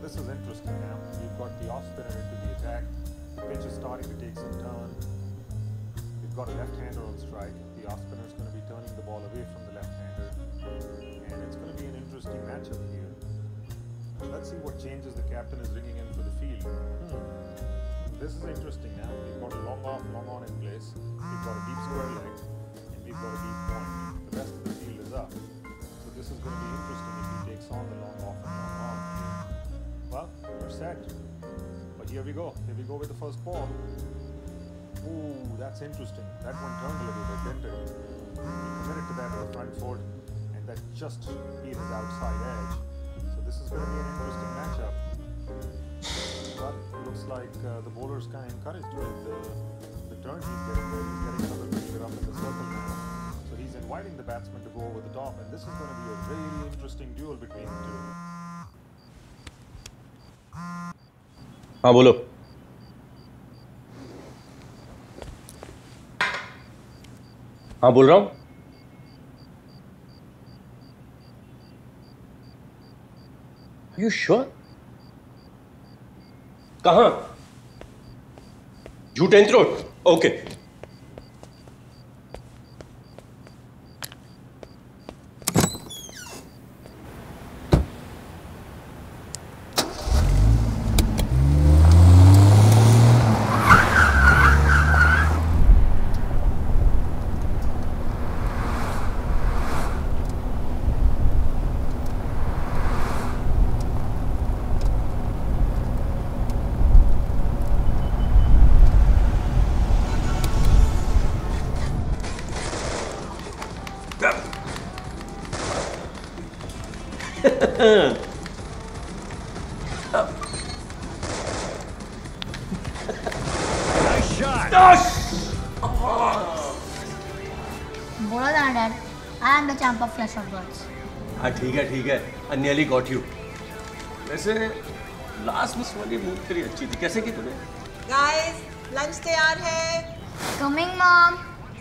this is interesting now. We've got the off spinner into the attack. The pitch is starting to take some turn. We've got a left-hander on strike. The off spinner is going to be turning the ball away from the left-hander, and it's going to be an interesting matchup here. Let's see what changes the captain is bringing in for the field. This is interesting now. We've got a long off, long on in place. We've got a deep square leg, and we've got a deep point. The rest of the field is up. So this is going to be interesting if he takes on the long off and long on. Well, we're set. But here we go. Here we go with the first ball. Ooh, that's interesting. That one turned a little bit, didn't it? He committed to that with the front foot, and that just beat his outside edge. So this is going to be an interesting matchup. But it looks like the bowler's kind of encouraged with the turn he's getting there. He's getting another fielder up in the circle now. So he's inviting the batsman to go over the top, and this is going to be a really interesting duel between the two. हाँ बोलो. हाँ बोल रहा हूँ. Are you sure? कहाँ? झूठ road. Okay. बोलो ना dad, I am the champ of flash of birds. हाँ ठीक है. I nearly got you. वैसे लास्ट मिस वाली मूव तेरी अच्छी थी. कैसे की तूने? गाइस, लंच तैयार है. Coming mom.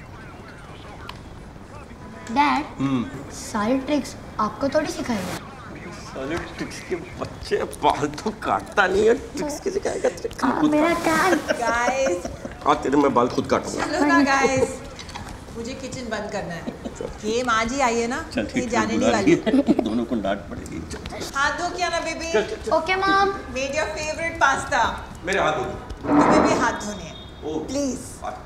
डैड, सारी ट्रिक्स आपको थोड़ी सिखाएंगे. साले ट्रिक्स के बच्चे बाल तो काटता नहीं है. ट्रिक्स की सिखाएगा. मेरा कैन. गाइस, आज तेरे मैं बाल खुद काटूंगा. चलो ना गाइस, मुझे किचन बंद करना है. गेम आज ही आई है ना, कहीं जाने नहीं वाली. दोनों को डांट पड़ेगी. हाथ धो क्या ना baby. Okay mom. Made your favourite pasta. मेरे हाथ धो. तुम्हें भी हाथ धोने हैं. प्लीज.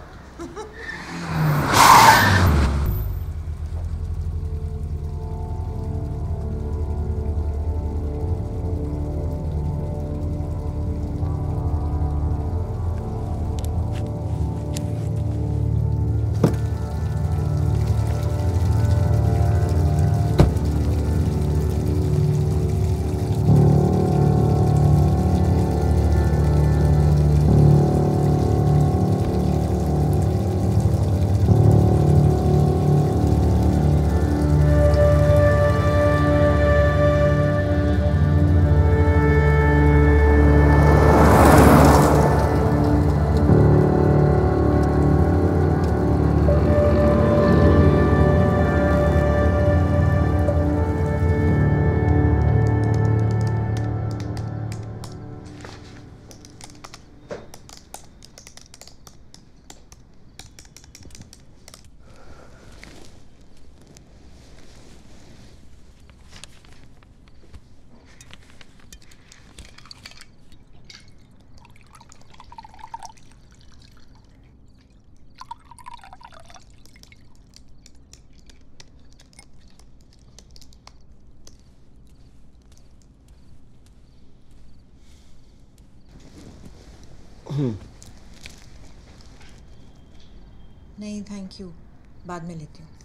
नहीं थैंक यू, बाद में लेती हूँ.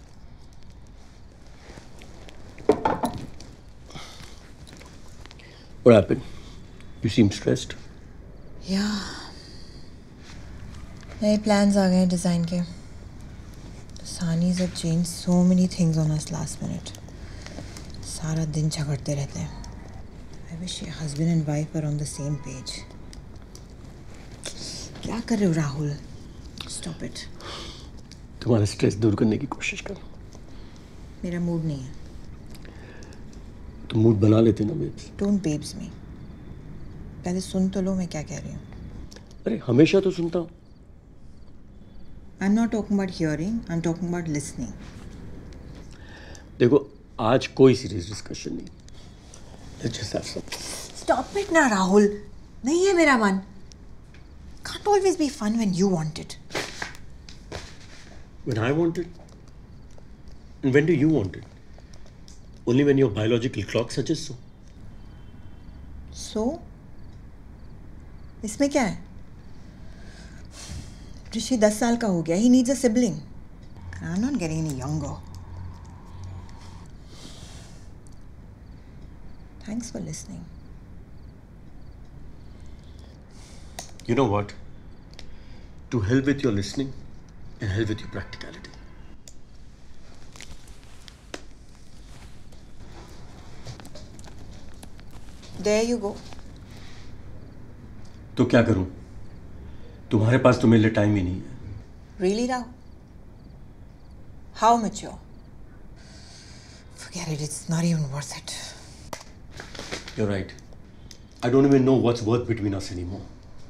What happened? You seem stressed. Yeah. नए plans आ गए डिज़ाइन के. Sanis have changed so many things on us last minute. सारा दिन झगड़ते रहते हैं. I wish your husband and wife were on the same page. क्या कर रहे हो राहुल? Stop it. तुम्हारा स्ट्रेस दूर करने की कोशिश कर. मेरा मूड नहीं है. तो मूड बना लेते ना बेब्स. Don't babes me. पहले सुन तो लो मैं क्या कह रही हूँ. अरे हमेशा तो सुनता हूँ. I'm not talking about hearing, I'm talking about listening. देखो आज कोई सीरियस डिस्कशन नहीं. Let's just have some. Stop it ना राहुल. नहीं है मेरा मन. Can't always be fun when you want it. When I want it? And when do you want it? Only when your biological clock suggests so. So? इसमें क्या है? ऋषि 10 साल का हो गया. He needs a sibling. And I'm not getting any younger. Thanks for listening. You know what? To hell with your listening and hell with your practicality. There you go. तो क्या करूं? तुम्हारे पास तो मेरे लिए टाइम ही नहीं है. Really, Rahul? How mature? Forget it. It's not even worth it. You're right. I don't even know what's worth between us anymore.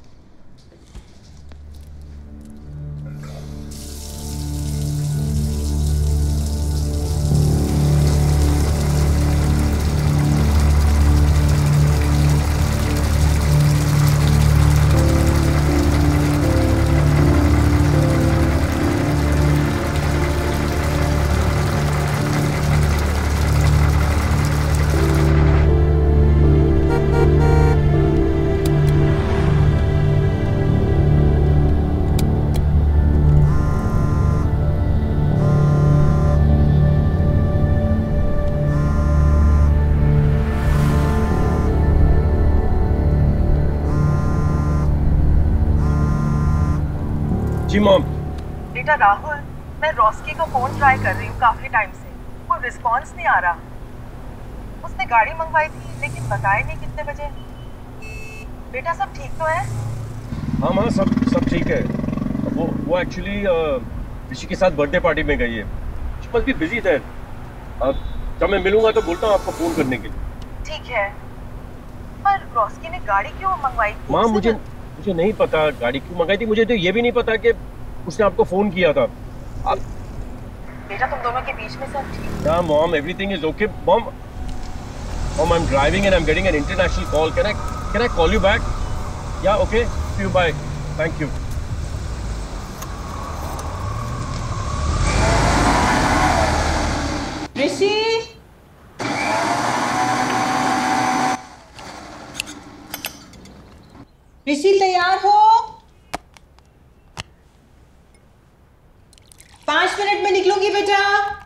जी मॉम. बेटा राहुल, मैं रॉस्की को फोन ट्राई कर रही हूँ काफी टाइम से. कोई रिस्पांस नहीं आ रहा. उसने गाड़ी मंगवाई थी लेकिन बताया नहीं कितने बजे. बेटा सब ठीक तो है? हाँ सब ठीक है. वो एक्चुअली ऋषि के साथ बर्थडे पार्टी में गई है. She must be busy there. जब मैं मिलूंगा तो बोलता हूँ आपको फोन करने के लिए. ठीक है. पर रॉस्की ने गाड़ी क्यों मंगवाई? माँ मुझे नहीं पता गाड़ी क्यों मंगाई थी. मुझे तो ये भी नहीं पता कि उसने आपको फोन किया था. बेटा तुम दोनों के बीच में सब ठीक? Yeah, mom, everything is okay. Mom, I'm driving and I'm getting an international call. Can I call you back? Yeah, okay. See you. Bye. Thank you. ऋषि. ऋषि तैयार हो. 5 मिनट में निकलूंगी बेटा.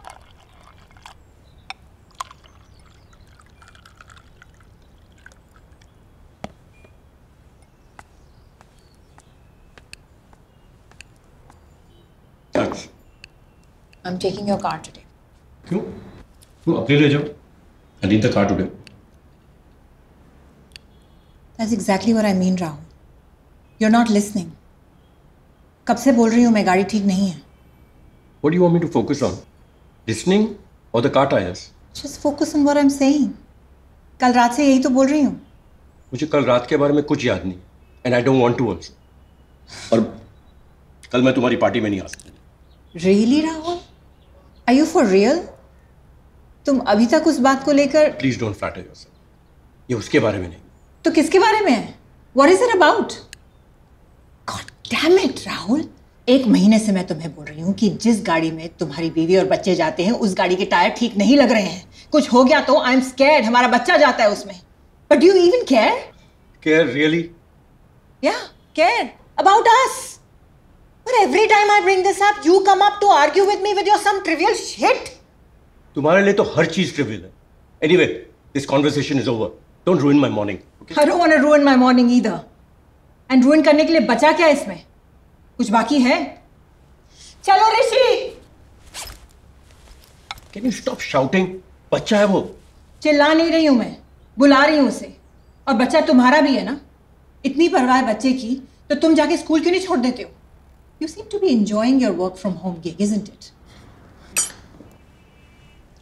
Thanks. I'm taking your car today. क्यों? तुम अपने ले जाओ. I need the car today. That's exactly what I mean, Rahul. You're not listening. कब से बोल रही हूँ मैं गाड़ी ठीक नहीं है. What do you want me to focus on? Listening or the car tires? Just focus on what I'm saying. कल रात से यही तो बोल रही हूँ. मुझे कल रात के बारे में कुछ याद नहीं. And I don't want to also. और कल मैं तुम्हारी पार्टी में नहीं आ सकता. Really, Rahul? Are you for real? तुम अभी तक उस बात को लेकर. Please don't flatter yourself. ये उसके बारे में नहीं. तो किसके बारे में है? What is it about? God damn it, Rahul. 1 महीने से मैं तुम्हें बोल रही हूँ कि जिस गाड़ी में तुम्हारी बीवी और बच्चे जाते हैं उस गाड़ी के टायर ठीक नहीं लग रहे हैं. कुछ हो गया तो आई एम स्कैर्ड. हमारा बच्चा जाता है उसमें. But do you even care? Care really? Yeah, care about us. But every time I bring this up, you come up to argue with me with your some trivial shit. तुम्हारे लिए तो हर चीज trivial है. Anyway, this conversation is over. Don't ruin my morning. Okay? I don't want to ruin my morning either. And ruin करने के लिए बचा क्या इसमें? कुछ बाकी है? चलो ऋषि. Can you stop shouting? बच्चा है वो. चिल्ला नहीं रही हूं मैं. बुला रही हूं उसे. और बच्चा तुम्हारा भी है ना? इतनी परवाह है बच्चे की तो तुम जाके स्कूल क्यों नहीं छोड़ देते हो? You seem to be enjoying your work from home gig, isn't it?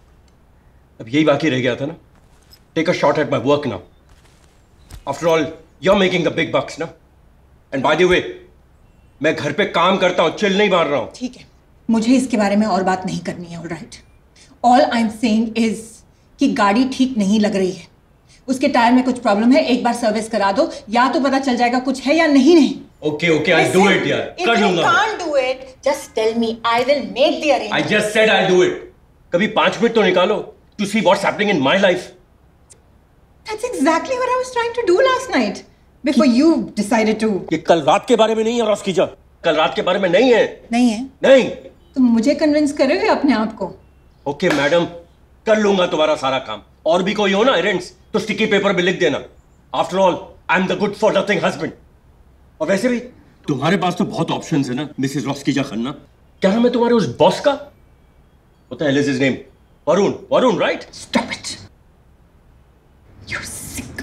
अब यही बाकी रह गया था ना. Take a shot at my work now. After all, You're making the big bucks, ना? And by the way, मैं घर पे काम करता हूँ, चिल नहीं मार रहा हूँ। ठीक है, मुझे इसके बारे में और बात नहीं करनी है, all right? All I'm saying is कि गाड़ी ठीक नहीं लग रही है, उसके टायर में कुछ प्रॉब्लम है, एक बार सर्विस करा दो, या तो पता चल जाएगा कुछ है या नहीं। Okay, I'll do it, यार, कर लूँगा। If you can't do it, just tell me, I will make the arrangement. I just said I'll do it. कभी 5 मिनट तो निकालो to see what's happening in my life. That's exactly what I was trying to do last night before you decided to. ये कल रात के बारे में नहीं है रॉस्कीजा, कल रात के बारे में नहीं है। नहीं है? नहीं। तुम मुझे कन्विंस करोगे अपने आप को? ओके मैडम, कर लूंगा तुम्हारा सारा काम। और भी कोई हो ना एरेंट्स तो स्टिकी पेपर में लिख देना। After all I am the good for nothing husband. और वैसे भी तुम्हारे पास तो बहुत ऑप्शंस है ना मिसेस रॉस्कीजा खन्ना। क्या नाम है तुम्हारे उस बॉस का? What the hell is his name? Varun, right? Stop it. You're sick.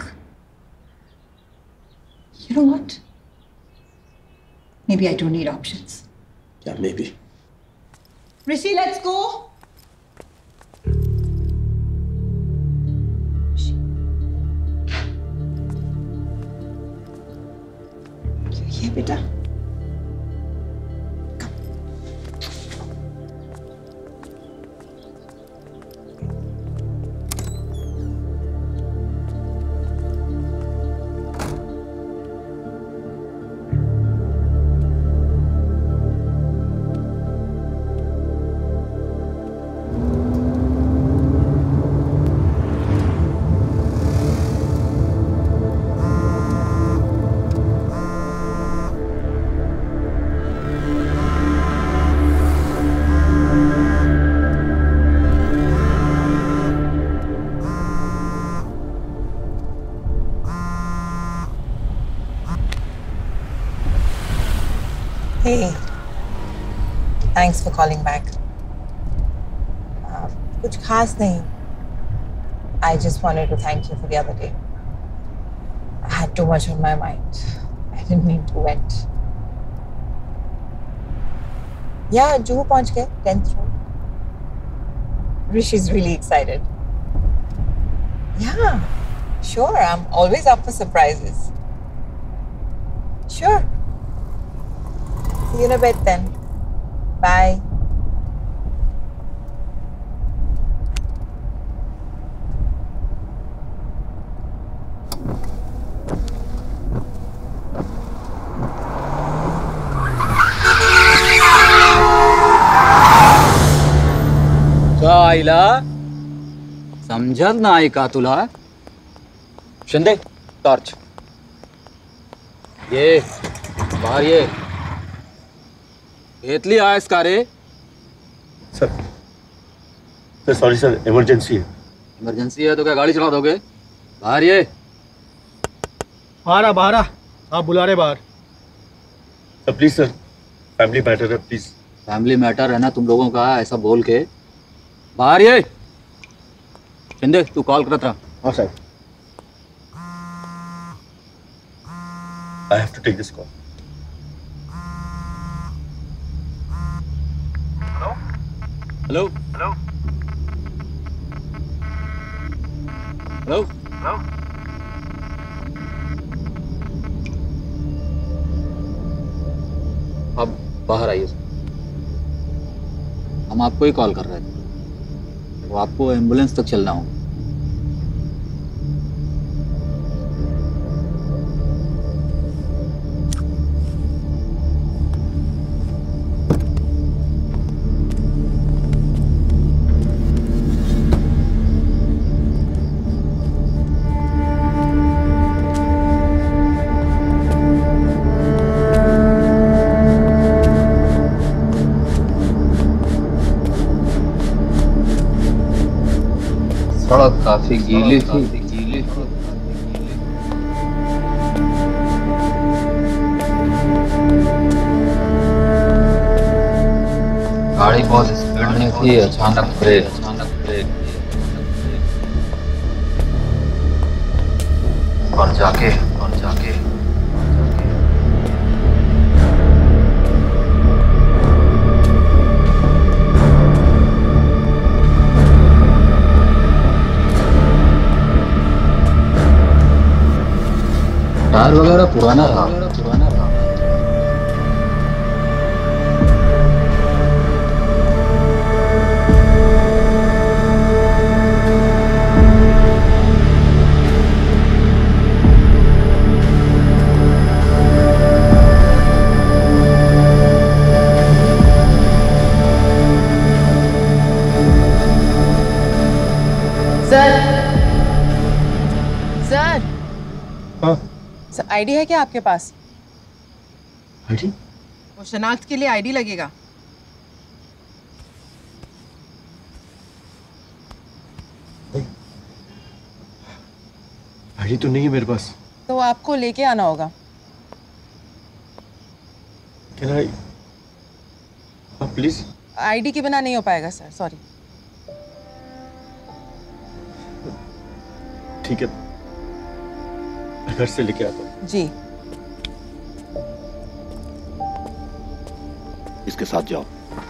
You know what? Maybe I don't need options. Yeah, maybe. Rishi, let's go. ये बेटा Hey, thanks for calling back. कुछ खास नहीं. I just wanted to thank you for the other day. I had too much on my mind. I didn't mean to vent. Yeah, Juhu पहुंच गए 10th road. Rishi's really excited. Yeah, sure. I'm always up for surprises. Sure. See you in a bit then. Bye. आईला समजत नाही का तुला? Shinde torch ये बाहर ये घेतली आहेस का रे? सर सॉरी सर, इमरजेंसी है। इमरजेंसी है तो क्या गाड़ी चला दोगे? बाहर ये बाहर आप बुला रहे बाहर। Sir please sir, family matter है, प्लीज। फैमिली मैटर है ना तुम लोगों का, ऐसा बोल के बाहर ये। शिंदे तू कॉल करत रहा। हाँ sir. I have to take this call. Hello Hello? Hello Hello? अब बाहर आइए। हम आपको ही कॉल कर रहे थे, तो आपको एम्बुलेंस तक चलना होगा। सड़क काफी गीली थी। गाड़ी बहुत स्पीड में थी, अचानक ब्रेक। और जाके कार वगैरह पुराना था। सर आईडी है क्या आपके पास? आईडी? वो शनाख्त के लिए आईडी लगेगा। आईडी तो नहीं है मेरे पास। तो आपको लेके आना होगा। Can I? प्लीज। आईडी के बिना नहीं हो पाएगा सर, सॉरी। ठीक है, मैं घर से लेके आता हूँ। जी। इसके साथ जाओ।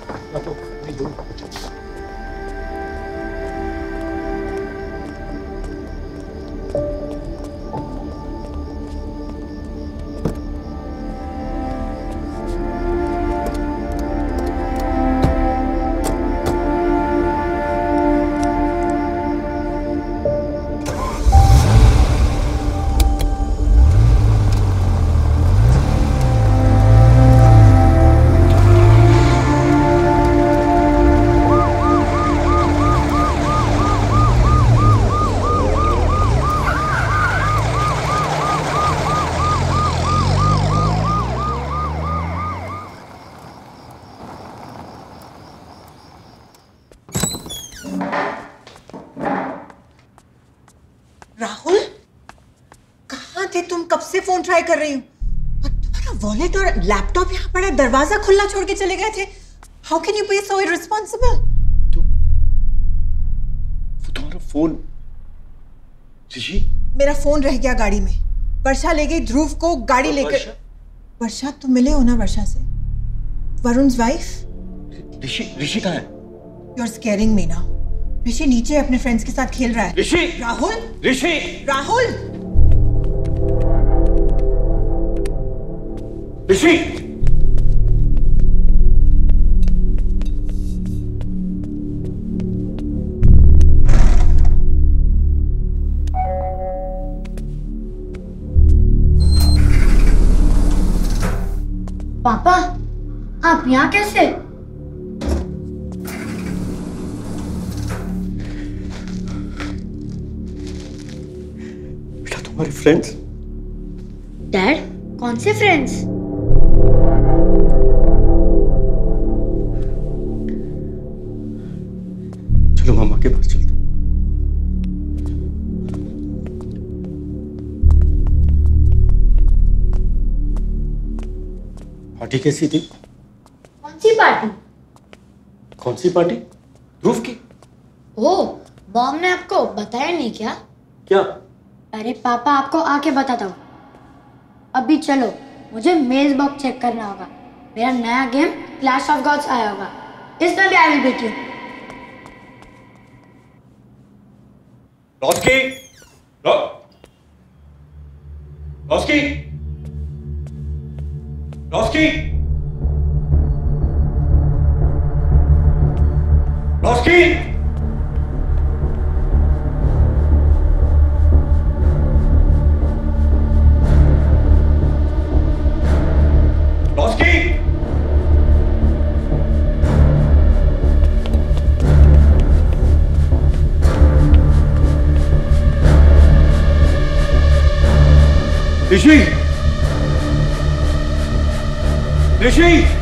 राहुल, कहाँ थे तुम? कब से फोन ट्राई कर रही हूँ। और तुम्हारा वॉलेट और लैपटॉप यहाँ पड़ा, दरवाजा खुला छोड़ के चले गए थे। How can you be so irresponsible? वो तुम्हारा फोन ऋषि? मेरा फोन रह गया गाड़ी में। वर्षा ले गई ध्रुव को गाड़ी लेकर। वर्षा तुम मिले हो ना वर्षा से? वरुण's वाइफ? ऋषि कहाँ है? You are scaring me now. Rishi नीचे अपने फ्रेंड्स के साथ खेल रहा है। ऋषि! राहुल! ऋषि! राहुल! ऋषि! पापा, आप यहाँ कैसे? बेटा तुम्हारे फ्रेंड्स? डैड, कौन से फ्रेंड्स? चलो मामा के पास चलते। पार्टी कैसी थी? कौन सी पार्टी? कौन सी पार्टी? ध्रुव की? ओह, बॉम ने आपको बताया नहीं क्या? क्या? अरे पापा, आपको आके बताता हूँ। अभी चलो, मुझे मेज बॉक्स चेक करना होगा। मेरा नया गेम क्लैश ऑफ गॉड्स आया होगा, इसमें भी आई विल बीट यू। रॉस्की! रॉस्की! रॉस्की! रॉस्की! रॉस्की! ऋषि! ऋषि!